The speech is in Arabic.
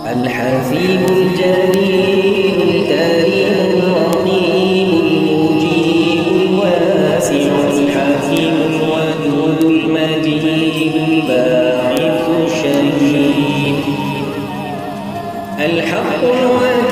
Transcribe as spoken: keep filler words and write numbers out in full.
الحفيظ الجليل الكريم الرقيب المجيب الواسع الحكيم الودود المجيد الباعث الشهيد الحق الواجب